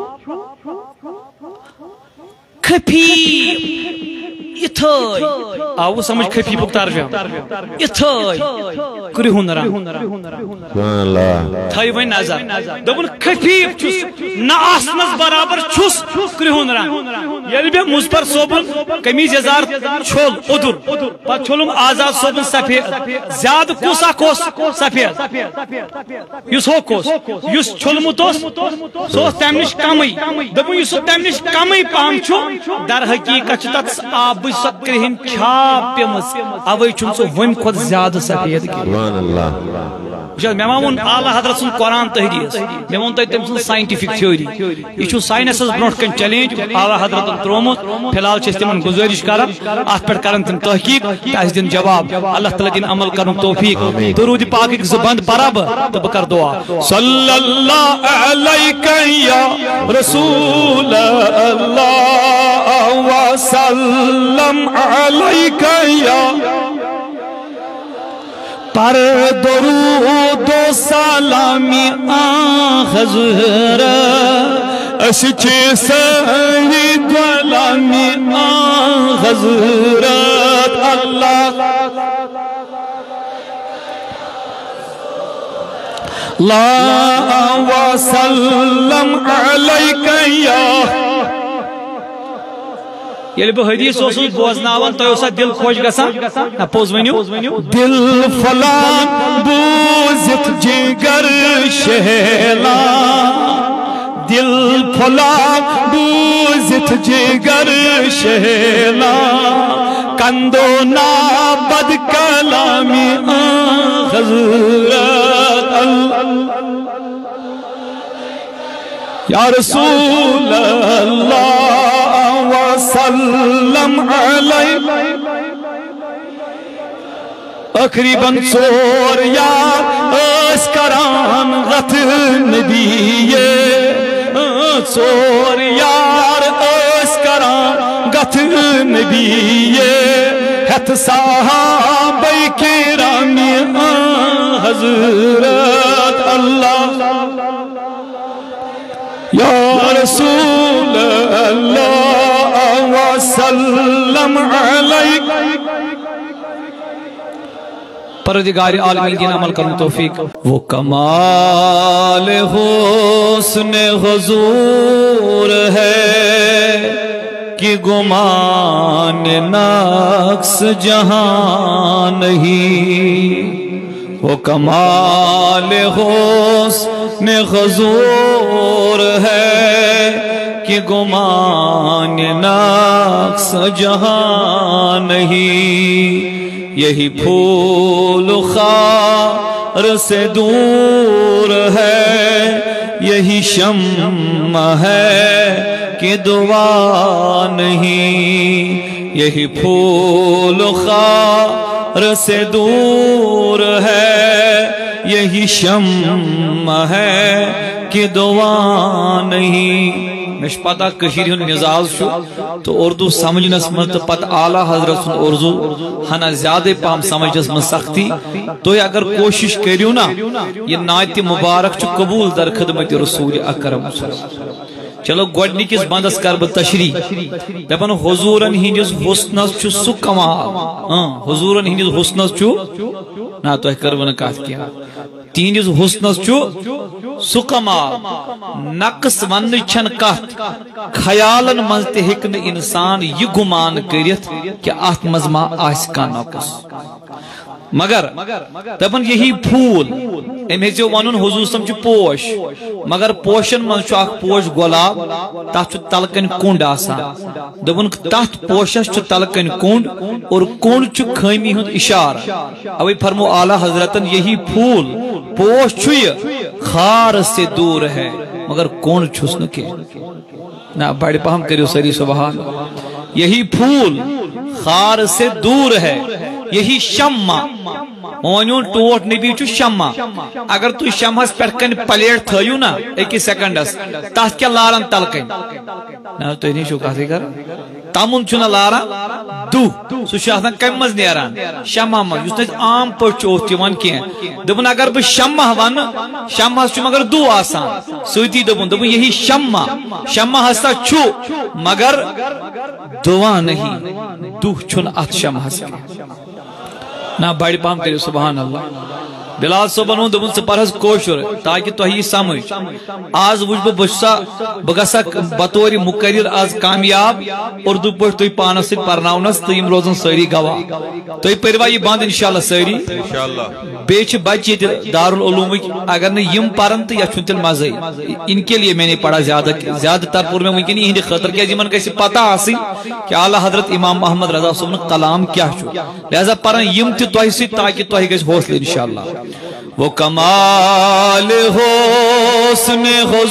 خفیف یِتھٲے آوٕ سمجھ خفیفُک ترجمہ یِتھٲے کرٛہُن رنگ تھٲیِو وۄنۍ نظر دوٚپُن خفیف چھُس نہ آسنس برابر چھُس کرٛہُن رنگ ییٚلہِ مےٚ مُظفر صٲبُن قمیٖض یزار چھوٚل اوٚدُر پتہٕ چھوٚلُم آزاد صٲبُن سفید زیادٕ کُس اکھ اوس سفید یُس ہوٚکھ اوس یُس چھوٚلمُت اوس سُہ اوس تمہِ نِش کمٕے دوٚپُن یُس سُہ تمہِ نِش کمٕے پہم چھُ در حقیٖقت چھِ تتھ آبٕچ سۄ کرٛہِنۍ چھاپ پیمٕژ اوے چھُنہٕ سُہ وُمہِ کھۄتہٕ زیادٕ سفید کینٛہہ مےٚ ما ووٚن اعلی حضرت سُنٛد قرآن تہٕ حدیث مےٚ ووٚن تۄہہِ تٔمۍ سٕنٛز ساینٹِفِک تھیوری یہِ چھُ ساینسس برونٛٹھ کَنہِ چیلینج اعلی حضرتن ترٛوومُت فی الحال چھِ أسۍ تِمن گُزٲرِش کران اتھ پٮ۪ٹھ کرن تِم تحقیٖق تہٕ اَسہِ دِن جواب اللہ تعالیٰ دِن عمل کرنُک توفیٖق درود پاکٕکۍ زٕ بند پرا بہٕ تہٕ بہٕ کرٕ دعا صلی اللہ علیکہ یا رسول اللہ وسلم علیک یا پر درود و سلامی آن حضرت اس چی سہی غلامی آن حضرت اللہ لا وسلم علیک یا یل بہ حدیث اوسس بوزناون تو اوسا دل خوش گژھان نہ پوز ونیو دل فلان بوزت جگر شہلا دل فلان بوزت جگر شہلا کندو نا بد کلامی حضرت یا رسول اللہ وسلم علیہ اقریباً ژور یار اس کران غت نبی ژور یار اس کران غت نبی ہتھ صحابہ کرام حضرت اللہ یا رسول اللہ وسلم علیک پروردگار عالمین دین عمل کرنے توفیق وہ کمال حسن حضور ہے کہ گمان نقص جہاں نہیں وہ کمال حسن حضور ہے کہ گمان نقص جہاں نہیں یہی پھول خار سے دور ہے یہی شمع ہے کہ دعا نہیں یہی پھول خار سے دور ہے یہی شمع ہے کہ دعا نہیں مش پتا کشیر ہن مزاج شو تو اردو سمجھنس من تو پتہ اعلی حضرت سن اردو ہنا زیادہ پام سمجھس من سختی تو اگر کوشش کریو نا یہ نعت مبارک چھ قبول در خدمت رسول اکرم چلو گوڈنکس بندس کر بہ تشریح دپن حضورن ہندس حسنس چھ سہ کمال حضورن ہندس حسنس چھ نا تو کرو نا کت کیا تہندس حسنس چھ سہ کمال نقص ون چھن کت خیالن مز تہ ہیکہ نہ انسان یہ گمان کرت کہ ات مز ما آس کانٛہہ نقص مگر دپن یہی پھول ام ہیٚژیو ونن حضور صم چھ پوش مگر پوشن من چھ اخ پوش گلاب تتھ چھ تلکن کنڈ آسان دپن تتھ پوشس چھ تلکن کنڈ اور کنڈ چھ خامی ہند اشارہ اوے فرمو اعلی حضرتن یہی پھول پوش چھ یہ خار سے دور ہے مگر کنڈ چھس نہ کہ نہ بڑے پہم کریو سری سبحان یہی پھول خار سے دور ہے یہی شمع مونیون ٹوٹ نبی چھ شمع اگر تو شمع پر کن پلیٹ تھیو نا ایک سیکنڈس تاس کیا لارن تلکن نا تو نہیں شو کہتے کر تامن چھنا لارن دو سو شاہدن کم مز نیران شمع مز یس نت عام پر چوتی ون کین دبن اگر بہ شمع ون شمع چھ مگر دو آسان سوتی دبن دبن یہی شمع شمع ہستا چھو مگر دعا نہیں دو چھن ات شمع ہستا نا بڑی پام کریو سبحان اللہ بلال صبح نو دبن سپرہز کوشر تاکہ تو ہی سمجھ آز وجھ بشسا بگسا بطوری مقرر آز کامیاب اردو پوش توی پانس سے پرناونس تو یم روزن ساری گواہ توی پروائی باند انشاءاللہ ساری بیچ بچی دارالعلوم اگر نے یم پرن تو یا چھنتل مزائی ان کے لیے میں نے پڑھا زیادہ زیادہ تر پور میں ممکن ہی ہندی خطر کیا جی من کیسی پتہ آسی کہ اعلی حضرت امام محمد رضا صاحب نے کلام کیا چھو لہذا پرن یم تی توہی سی تاکہ توہی گیس حوصلے انشاءاللہ وہ کمال حسن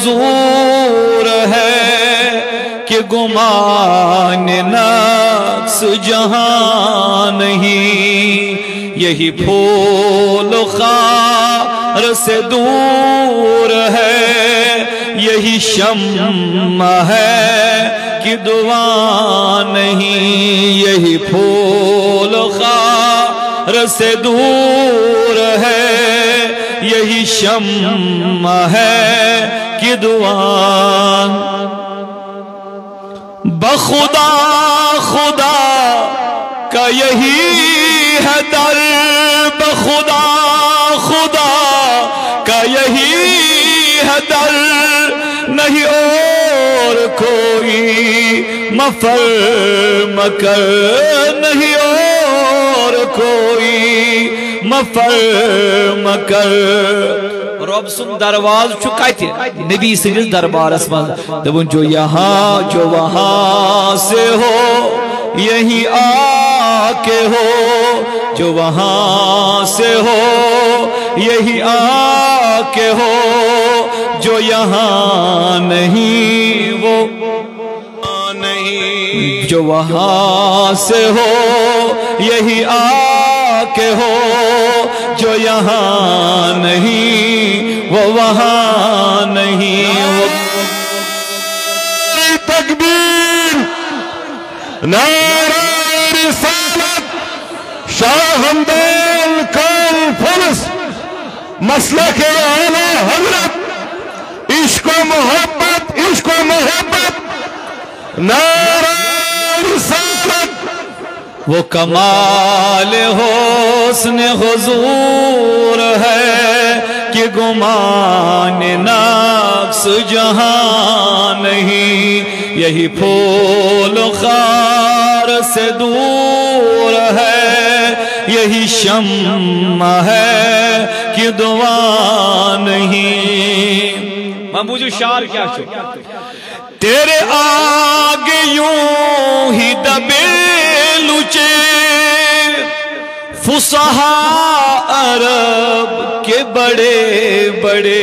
حضور ہے کہ گمان نقص جہاں نہیں یہی پھول خار سے دور ہے یہی شمع ہے کہ دعا نہیں، یہی پھول خار سے دور ہے، یہی شمع ہے کہ دعا بخدا خدا کا یہی ہے در، بخدا خدا کا یہی ہے در، نہیں اور کوئی مفر مکر، نہیں اور کوئی مفر مکر. رب سن درواز چھو کہتے نبی سنس دربارس من دبن جو یہاں جو وہاں سے ہو یہی آ کے ہو، جو وہاں سے ہو یہی آ کے ہو، جو یہاں نہیں وہ نہیں، جو وہاں سے ہو یہی آ کے ہو، جو یہاں نہیں وہ وہاں نہیں. تکبیر، نعرہ رسالت، شاہ ہمدان کانفرنس، مسلک اعلی حضرت، عشق و محبت، عشق و محبت، نعرہ رسالت. وہ کمال حسن حضور ہے کہ گمان نقص جہاں نہیں، یہی پھول خار سے دور ہے، یہی شمع ہے کہ دعا نہیں. میں بوجھو شعر کیا چھو تیرے آگے یوں ہی دبے لچے فصحاء عرب کے بڑے بڑے.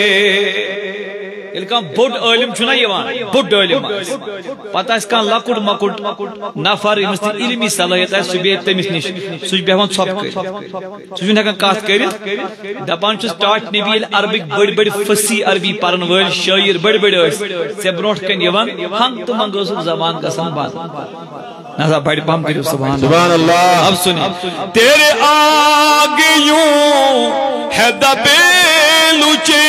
کان بوڑ علم چھنا یوان بوڑ علم پتہ اس کان لکٹ مکٹ نفر امس علمی صلاحیت ہے سبی تمس نش سوچ بیہوان ژھپ کر سوچ ہیکان کات کرت دپان چھس ٹاٹ نبی عربک بڑ بڑ فصیح عربی پرن ول شاعر بڑ بڑ اس سے برونٹ کن یوان ہنگ تو منگو زبان گسان بات نہ بڑ پام کرو سبحان سبحان اللہ. اب سنی تیرے آگے یوں ہے دبے لچے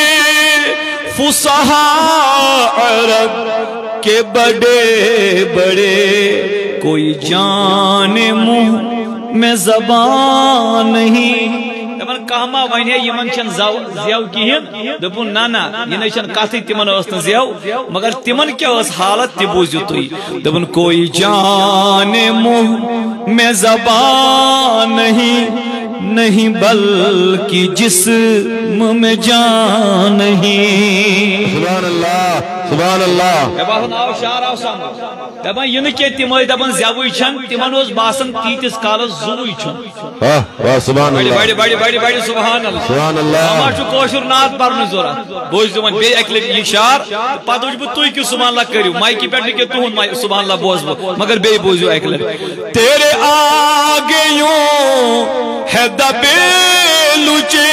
فصحاء عرب کے بڑے بڑے، کوئی جان منہ میں زبان نہیں. دپن کہما ونیا یمن چھن زیو کہین دپن نا نا یہ چھن کتھ تمن اس زیو مگر تمن کیا اس حالت تہ بوزیو تھی. دپن کوئی جان منہ میں زبان نہیں، نہیں بلکہ جسم میں جان نہیں. سبحان اللہ سبحان اللہ. دپان آو شعر آو سام دپان یہ نہ کہ تم دپان زیوی چھن تمن اس باسن تیتس کالس زوی چھن. واہ واہ سبحان اللہ. بڑی بڑی بڑی بڑی سبحان اللہ سبحان اللہ. ما چھ کوشر نات پرن ضرورت بوز دون بے اکل یہ شعر پتہ وچ بہ تُہۍ کہ سبحان اللہ کریو مائکی پٹھ کہ تہن سبحان اللہ بوز بہ مگر بے بوزیو اکل. تیرے آگے یوں ہے دبے لچے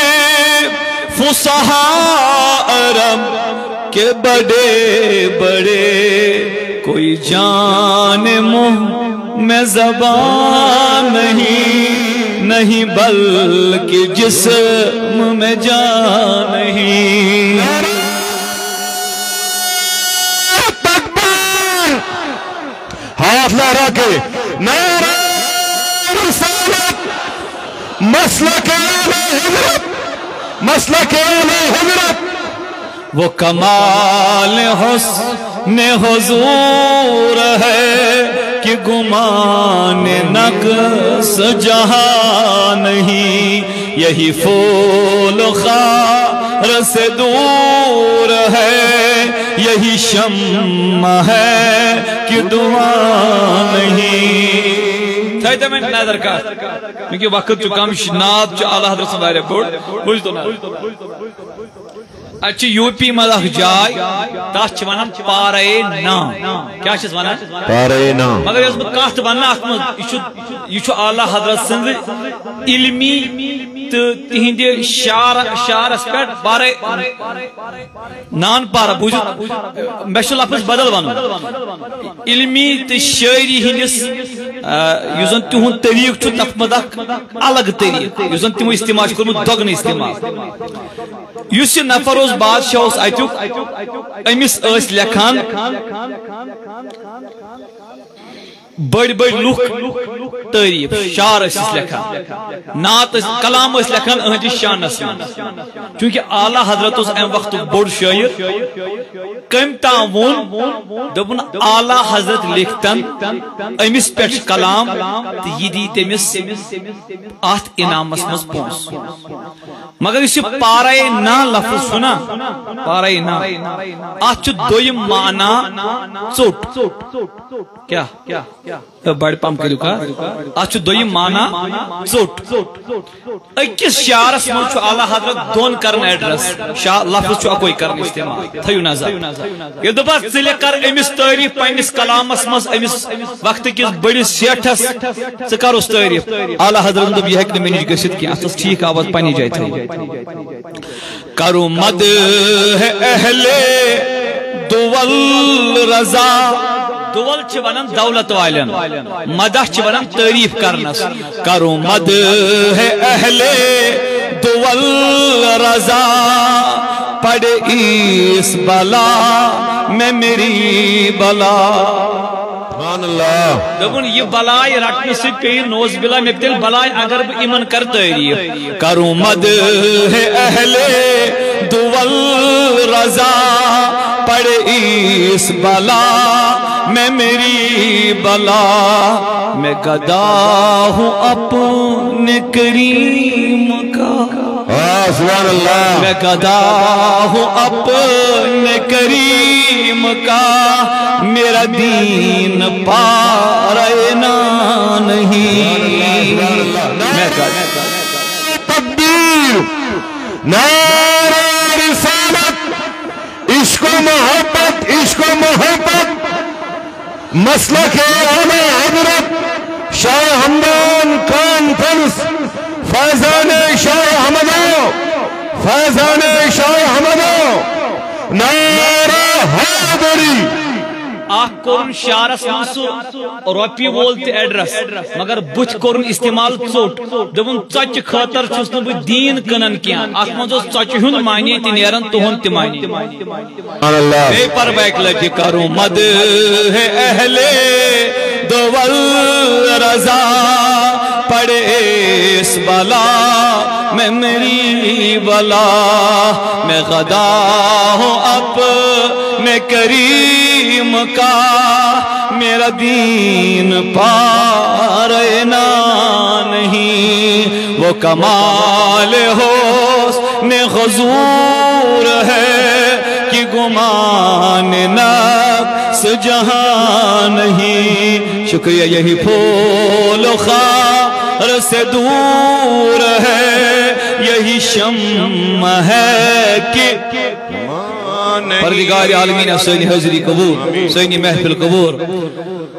فصحاء عرب کے بڑے بڑے، کوئی جان منہ میں زبان نہیں، نہیں بلکہ جسم میں جان نہیں. تکبیر، ہاتھ لہرا کے نعرہ رسالت، مسلک اعلی حضرت، مسلک اعلی حضرت. وہ کمال حسن حضور ہے کہ گمان نقص جہاں نہیں، یہی پھول خار سے دور ہے، یہی شمع ہے کہ دعا نہیں. تھایتا میں نظر کا کیونکہ وقت جو کم نات جو اعلیٰ حضرت صلی اللہ علیہ وسلم بوجھ تو نات اچھا یو پی مز اخ جائے تس ونان پارے نام کیا ونان پارے نام مگر یس بہ کت ون ات مز یہ اعلیٰ حضرت سند علمی تو تہند شعر شعرس پہ پارے نان پارا بوجھ مے لفظ بدل ون علمی تو شاعری ہندس اس زن تہد طریق تک مز الگ طریق اس زن تمو استعمال کورمت دگن استعمال اس یہ نفر اس بادشاہ اس اتیک امس اس لکھان بڑ بڑ لوک تعریف شعر اس لکھان نعت کلام اس لکھان اہندس شانس چونکہ اعلیٰ حضرت اس ام وقت بوڑ شاعر کم تام وون دپن اعلیٰ حضرت لکھتن امس پہ کلام تو یہ دی تمس ات انعامس مز پونس مگر اس پارے نا لفظ سنا پارے نا ات دویم معنی ژوٹ کیا بڑ پم کرو کا ات دویم معنی ژوٹ اکس شعرس مز اعلیٰ حضرت دون کرن ایڈریس لفظ اکوئی کرن استعمال تھیو نظر یہ دپا ژلہ کر امس تعریف پنس کلامس مز امس وقت کس بڑس شیٹھس ژ کرس تعریف اعلیٰ حضرت دپ یہ ہیکہ مے نش گژھت کی اتس ٹھیک آواز پنی جائے تھو کرو مد ہے اہل دول رضا دول چھ ونان دولت والن مدح چھ ونان تعریف کرنس کرو مد ہے اہل دول رضا پڑ اس بلا میں میری بلا سبحان اللہ دپن یہ بلائے رٹنے سے پی نوز بلا میں تیل بلائے اگر بہ ایمن کر تعریف کروں مد ہے اہل دول رضا پڑ اس بلا میں میری بلا میں گدا ہوں اپنے کریم کا سبحان اللہ میں گدا ہوں اپنے کریم کا میرا دین پارنا نہیں میں گدا تکبیر نعرہ رسالت عشق و محبت عشق و محبت مسلک اعلی حضرت شاہ ہمدان کانفرنس فیضان شاہ حمدو فیضان شاہ حمدو نعرہ حیدری آخ کورن شعرس منسو روپی وول تی ایڈرس مگر بچ کورن استعمال ژوٹ دپن ژچ خاطر چھس نہ بہ دین کنن کیا آخ منز ژچ ہند معنی تی نیرن تہن تی معنی بے پر بیک لگی کروں مد ہے اہل دول رضا پڑے اس بلا میں میری بلا میں غدا ہوں اپنے کریم کا میرا دین پارنا نہیں وہ کمال حسن حضور ہے کہ گمان نفس جہاں نہیں شکریہ یہی پھول خار سے دور ہے یہی شمع ہے کہ پروردگار عالمین سینی حضری قبول سینی محفل قبول